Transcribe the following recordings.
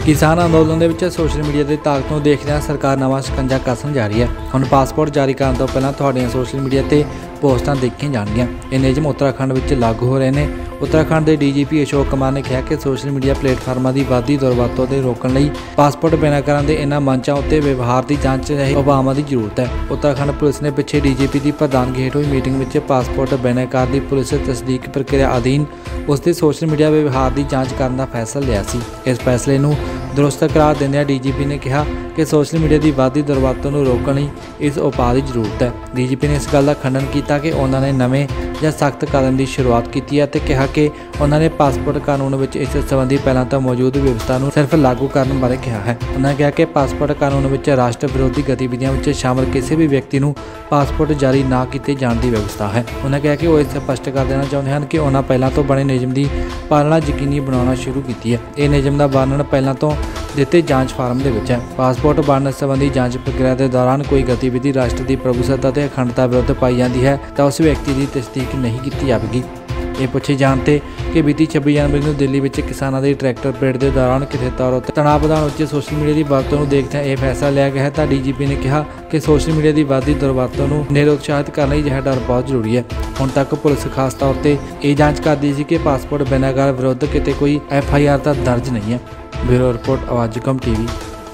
किसान अंदोलन ਦੇ ਵਿੱਚ ਸੋਸ਼ਲ ਮੀਡੀਆ ਦੀ ਤਾਕਤ ਨੂੰ ਦੇਖਦਿਆਂ ਸਰਕਾਰ ਨਵਾਂ ਸ਼ਿਕੰਜਾ ਕੱਸਣ ਜਾ ਰਹੀ ਹੈ। ਹੁਣ ਪਾਸਪੋਰਟ ਜਾਰੀ ਕਰਨ ਤੋਂ ਪਹਿਲਾਂ ਤੁਹਾਡੀਆਂ ਸੋਸ਼ਲ ਮੀਡੀਆ ਤੇ पोस्टां देखियां जाणगीਆਂ। ਇਹ ਨਿਯਮ उत्तराखंड ਵਿੱਚ लागू हो रहे हैं। उत्तराखंड के DGP अशोक कुमार ने कहा कि सोशल मीडिया प्लेटफार्मां की वाधी दुरवरतों को रोकण लई पासपोर्ट बिनाकारां दे इन्हां मंचां उत्ते व्यवहार की जांच उपावां की जरूरत है। उत्तराखंड पुलिस ने पिछे DGP की प्रधानगी हेठ हुई मीटिंग में पासपोर्ट बिनाकार की पुलिस तस्दीक प्रक्रिया अधीन उसके सोशल मीडिया व्यवहार की जांच करने का फैसला लिया सी। इस फैसले नूं दुरुस्त करार दिंदिआं DGP ने कहा कि सोशल मीडिया की वाधी दुरवरतों को रोकण लई इस उपाय की जरूरत है। DGP ने इस गल का खंडन किया कि उन्होंने नवे या सख्त कदम की शुरुआत की है तो कहा कि उन्होंने पासपोर्ट कानून में इस संबंधी पहला तो मौजूद व्यवस्था को सिर्फ लागू करने बारे कहा है। उन्होंने कहा कि पासपोर्ट कानून में राष्ट्र विरोधी गतिविधियों में शामिल किसी भी व्यक्ति को पासपोर्ट जारी ना किए जाने की व्यवस्था है। उन्होंने कहा कि वो इस स्पष्ट कर देना चाहते हैं कि उन्होंने पहला तो बने नियम की पालना यकीनी बनाना शुरू की है। यह नियम का वर्णन पहला तो दिते जांच फार्म के है। पासपोर्ट बनने संबंधी जांच प्रक्रिया के दौरान कोई गतिविधि राष्ट्र की प्रभुसत्ता और अखंडता विरुद्ध पाई जाती है तो उस व्यक्ति की तस्दीक नहीं की जाएगी। ये पूछे जानते कि बीती 26 जनवरी को दिल्ली में किसानों की ट्रैक्टर परेड के दौरान किसी तौर पर तनाव बढ़ाने उत्ते सोशल मीडिया की वरतों को देखते यह फैसला लिया गया है। तो DGP ने कहा कि सोशल मीडिया की वाधी दुरवरतों को निरुत्साहित करने यह डर बहुत जरूरी है। हुण तक पुलिस खास तौर पर यह जांच करती सी कि पासपोर्ट बिनाकार विरुद्ध कितने कोई FIR तो दर्ज नहीं है। ब्यूरो रिपोर्ट आवाज़ कम TV।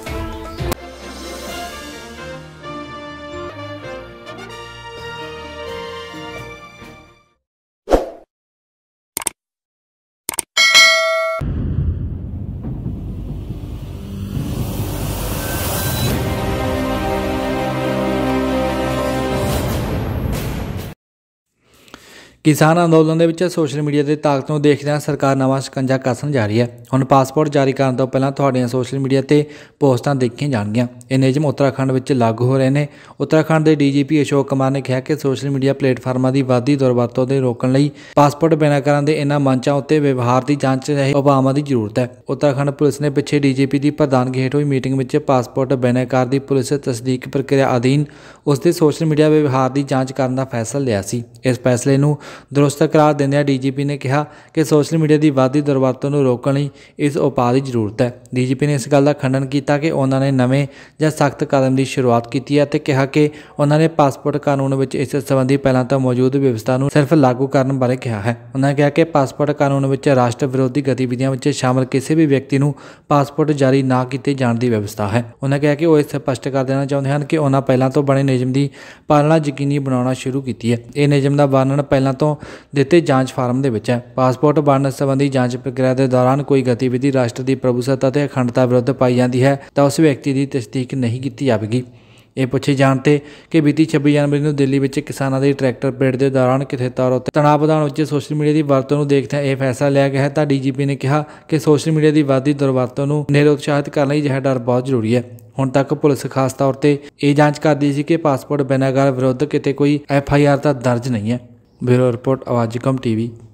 किसान अंदोलन ਦੇ ਵਿੱਚ ਸੋਸ਼ਲ ਮੀਡੀਆ ਦੀ ਤਾਕਤ ਨੂੰ ਦੇਖਦਿਆਂ ਸਰਕਾਰ ਨਵਾਂ ਸ਼ਿਕੰਜਾ ਕੱਸਣ ਜਾ ਰਹੀ ਹੈ। ਹੁਣ ਪਾਸਪੋਰਟ ਜਾਰੀ ਕਰਨ ਤੋਂ ਪਹਿਲਾਂ ਤੁਹਾਡੀਆਂ ਸੋਸ਼ਲ ਮੀਡੀਆ ਤੇ ਪੋਸਟਾਂ ਦੇਖੀਆਂ ਜਾਣਗੀਆਂ। ਇਹ ਨਿਯਮ ਉੱਤਰਾਖੰਡ ਵਿੱਚ ਲਾਗੂ ਹੋ ਰਹੇ ਨੇ। ਉੱਤਰਾਖੰਡ ਦੇ DGP ਅਸ਼ੋਕ ਕੁਮਾਰ ਨੇ ਕਿਹਾ ਕਿ ਸੋਸ਼ਲ ਮੀਡੀਆ ਪਲੇਟਫਾਰਮਾਂ ਦੀ ਵਾਧੀ ਦੁਰਵਰਤੋਂ ਦੇ ਰੋਕਣ ਲਈ ਪਾਸਪੋਰਟ ਬਿਨਾਕਾਰਾਂ ਦੇ ਇਨ੍ਹਾਂ ਮੰਚਾਂ ਉੱਤੇ ਵਿਵਹਾਰ ਦੀ ਜਾਂਚ ਉਪਾਵਾਂ ਦੀ ਜ਼ਰੂਰਤ ਹੈ। ਉੱਤਰਾਖੰਡ ਪੁਲਿਸ ਨੇ ਪਿਛੇ DGP ਦੀ ਪ੍ਰਧਾਨਗੀ ਹੇਠ ਹੋਈ ਮੀਟਿੰਗ ਵਿੱਚ ਪਾਸਪੋਰਟ ਬਿਨਾਕਾਰ ਦੀ ਪੁਲਿਸ ਤਸਦੀਕ ਪ੍ਰਕਿਰਿਆ ਅਧੀਨ ਉਸਦੇ ਸੋਸ਼ਲ ਮੀਡੀਆ ਵਿਵਹਾਰ ਦੀ ਜਾਂਚ ਕਰਨ ਦਾ ਫੈਸਲਾ ਲਿਆ ਸੀ। ਇਸ ਫੈਸਲੇ ਨੂੰ दुरुस्त करार दिंदिआं DGP ने कहा कि सोशल मीडिया की वाधी दुरवरतों को रोकण लई इस उपाय की जरूरत है। DGP ने इस गल का खंडन किया कि उन्होंने नवे या सख्त कदम की शुरुआत की है तो कहा कि उन्होंने पासपोर्ट कानून में इस संबंधी पहला तो मौजूद व्यवस्था को सिर्फ लागू करने बारे कहा है। उन्होंने कहा कि पासपोर्ट कानून में राष्ट्र विरोधी गतिविधियों में शामिल किसी भी व्यक्ति को पासपोर्ट जारी ना किए जाने की व्यवस्था है। उन्होंने कहा कि वो इस स्पष्ट कर देना चाहते हैं कि उन्होंने पहला तो बने नियम की पालना यकीनी बनाना शुरू की है। यह नियम का वर्णन पहला तो दिते जांच फार्म के है। पासपोर्ट बनने संबंधी जांच प्रक्रिया के दौरान कोई गतिविधि राष्ट्र की प्रभुसत्ता और अखंडता विरुद्ध पाई जाती है तो उस व्यक्ति की तस्दीक नहीं की जाएगी। ये पूछे जानते कि बीती 26 जनवरी को दिल्ली में किसानों की ट्रैक्टर परेड के दौरान किसी तौर पर तनाव बढ़ाने सोशल मीडिया की वरतों को देखते यह फैसला लिया गया है। तो DGP ने कहा कि सोशल मीडिया की वाधी दुरवरतों को निरुत्साहित करने यह डर बहुत जरूरी है। हुण तक पुलिस खास तौर पर यह जांच करती सी कि पासपोर्ट बिनाकार विरुद्ध कितने कोई FIR तो दर्ज नहीं है। ब्यूरो रिपोर्ट आवाज़ कम TV।